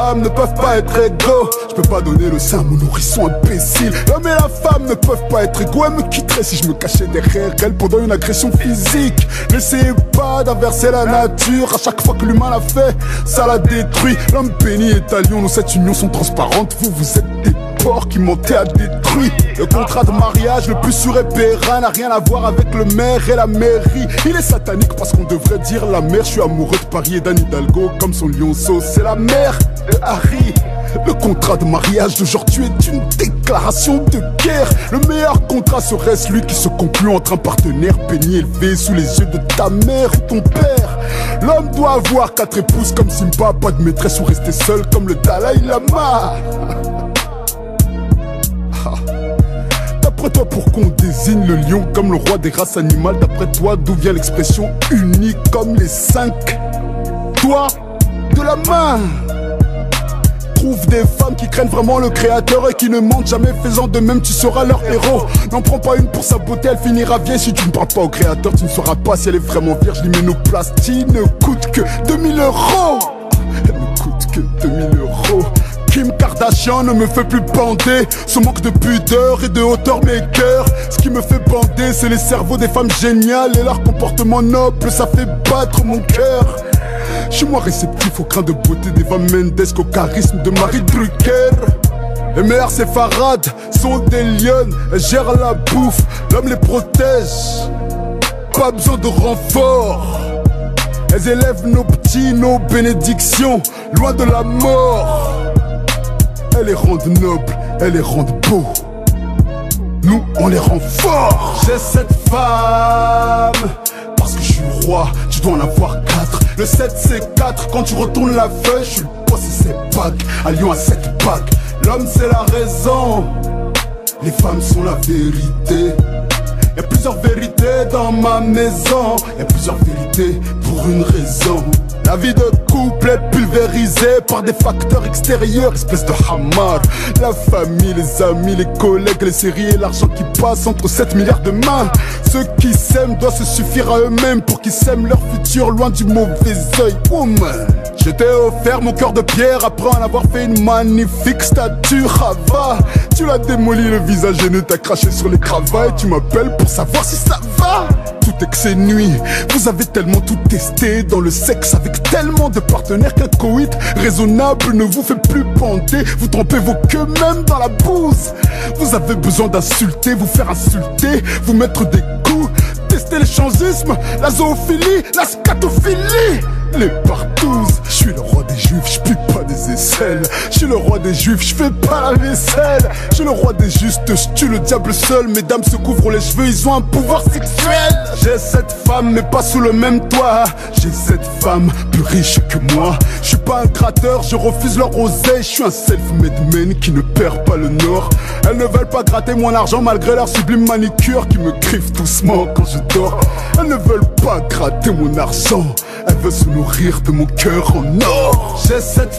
femme ne peuvent pas être égaux. Je peux pas donner le sein à mon nourrisson imbécile. L'homme et la femme ne peuvent pas être égaux. Elle me quitterait si je me cachais derrière elle pendant une agression physique. N'essayez pas d'inverser la nature. À chaque fois que l'humain l'a fait, ça la détruit. L'homme béni est à Lyon, nos cette union sont transparentes. Vous êtes des porcs qui montaient à détruire. Le contrat de mariage le plus sûr et périn n'a rien à voir avec le maire et la mairie. Il est satanique parce qu'on devrait dire la mère. Je suis amoureux de Paris et d'Anne Hidalgo comme son lionceau, c'est la mère de Harry. Le contrat de mariage d'aujourd'hui est une déclaration de guerre. Le meilleur contrat serait celui qui se conclut entre un partenaire béni élevé sous les yeux de ta mère ou ton père. L'homme doit avoir 4 épouses comme Simba, pas de maîtresse ou rester seul comme le Dalai Lama. D'après toi, pourquoi on désigne le lion comme le roi des races animales? D'après toi, d'où vient l'expression unique comme les 5 doigts de la main? Trouve des femmes qui craignent vraiment le créateur et qui ne mentent jamais, faisant de même tu seras leur héros. N'en prends pas une pour sa beauté, elle finira vieille. Si tu ne parles pas au créateur, tu ne sauras pas si elle est vraiment vierge. L'hyménoplastie ne coûte que 2000 €. Elle ne coûte que 2000 €. Kim Kardashian ne me fait plus bander. Ce manque de pudeur et de hauteur m'écoeure. Ce qui me fait bander, c'est les cerveaux des femmes géniales et leur comportement noble, ça fait battre mon cœur. Je suis moins réceptif au crin de beauté d'Eva Mendes qu'au charisme de Marie Drucker. Les meilleures séfarades sont des lionnes, elles gèrent la bouffe, l'homme les protège. Pas besoin de renfort. Elles élèvent nos petits, nos bénédictions, loin de la mort. Elles les rendent nobles, elles les rendent beaux. Nous, on les rend forts. J'ai cette femme parce que je suis roi, tu dois en avoir 4. Le 7 c'est 4, quand tu retournes la feuille, je suis le boss et c'est bagues. À Lyon à 7 bagues, l'homme c'est la raison. Les femmes sont la vérité. Y'a plusieurs vérités dans ma maison. Y'a plusieurs vérités pour une raison. La vie de couple est pulvérisée par des facteurs extérieurs, espèce de hamar. La famille, les amis, les collègues, les séries et l'argent qui passe entre 7 milliards de mains. Ceux qui s'aiment doivent se suffire à eux-mêmes pour qu'ils sèment leur futur loin du mauvais œil. Woman, je t'ai offert mon cœur de pierre après en avoir fait une magnifique statue. Rava, tu l'as démoli, le visage haineux, t'as craché sur les cravates. Tu m'appelles pour savoir si ça va. Tout excès nuit, vous avez tellement tout testé dans le sexe avec tellement de partenaires qu'un coït raisonnable ne vous fait plus panter. Vous trempez vos queues même dans la bouse. Vous avez besoin d'insulter, vous faire insulter, vous mettre des coups, tester l'échangisme, la zoophilie, la scatophilie. Les partouzes, je suis le roi des juifs, je pique pas des aisselles. Je suis le roi des juifs, je fais pas la vaisselle. Je suis le roi des justes, je tue le diable seul. Mesdames se couvrent les cheveux, ils ont un pouvoir sexuel. J'ai cette femme mais pas sous le même toit. J'ai cette femme plus riche que moi. Je suis pas un gratteur, je refuse leur oseille. Je suis un self-made man qui ne perd pas le nord. Elles ne veulent pas gratter mon argent malgré leur sublime manicure qui me griffe doucement quand je dors. Elles ne veulent pas gratter mon argent, elles veulent se nourrir de mon cœur en or. J'ai cette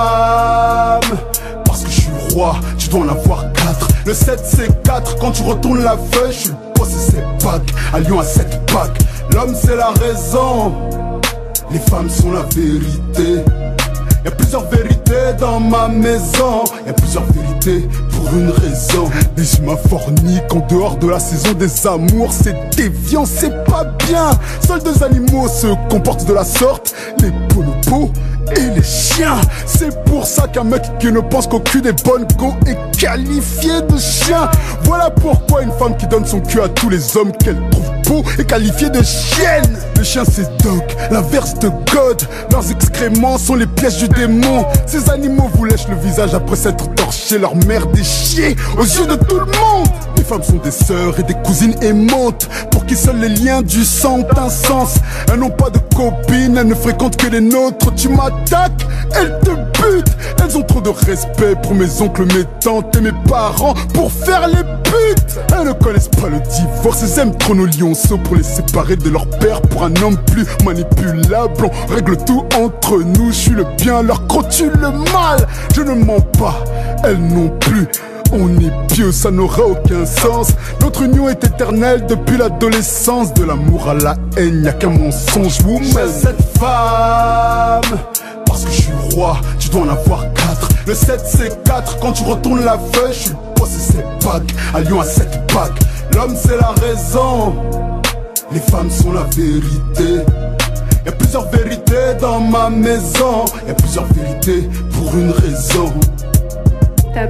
femme parce que je suis roi, tu dois en avoir 4. Le 7 c'est 4, quand tu retournes la feuille, je suis le boss et c'est bagues. À Lyon à 7 bagues, l'homme c'est la raison. Les femmes sont la vérité. Y'a plusieurs vérités dans ma maison. Y'a plusieurs vérités pour une raison. Les humains forniquent en dehors de la saison des amours. C'est déviant, c'est pas bien. Seuls 2 animaux se comportent de la sorte, les bonobos et les chiens. C'est pour ça qu'un mec qui ne pense qu'au cul des bonnes go est qualifié de chien. Voilà pourquoi une femme qui donne son cul à tous les hommes qu'elle trouve beau est qualifiée de chienne. Le chien c'est Doc, l'inverse de God. Leurs excréments sont les pièges du démon. Ces animaux vous lèchent le visage après s'être torché leur mère des chiens aux yeux de tout le monde. Les femmes sont des sœurs et des cousines aimantes pour qui seuls les liens du sang ont un sens. Elles n'ont pas de copines, elles ne fréquentent que les nôtres. Tu m'attaques, elles te butent. Elles ont trop de respect pour mes oncles, mes tantes et mes parents pour faire les putes. Elles ne connaissent pas le divorce, elles aiment trop nos lionceaux pour les séparer de leur père. Pour un homme plus manipulable, on règle tout entre nous. Je suis le bien, leur croc-tu le mal. Je ne mens pas, elles non plus. On est pieux, ça n'aura aucun sens. Notre union est éternelle depuis l'adolescence. De l'amour à la haine, y'a qu'un mensonge. J'ai cette femme parce que je suis roi, tu dois en avoir 4. Le 7 c'est 4, quand tu retournes la feuille, je suis le boss et c'est bague. À Lyon à 7 bagues, l'homme c'est la raison, les femmes sont la vérité. Y'a plusieurs vérités dans ma maison, y'a plusieurs vérités pour une raison. Top.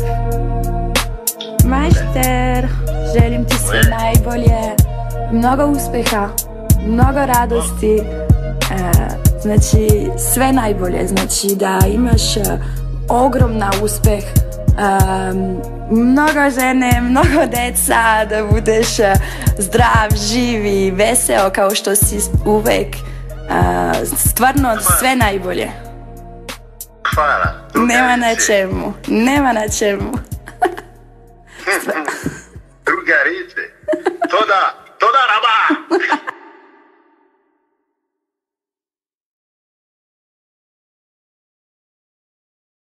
Majster, želim ti sve najbolje, mnogo uspeha, mnogo radosti, znači sve najbolje, znači da imaš ogromna uspeh, mnogo žene, mnogo deca, da budeš zdrav, živi, veseo kao što si uvek, stvarno sve najbolje. Hvala. Nema na čemu, nema na čemu.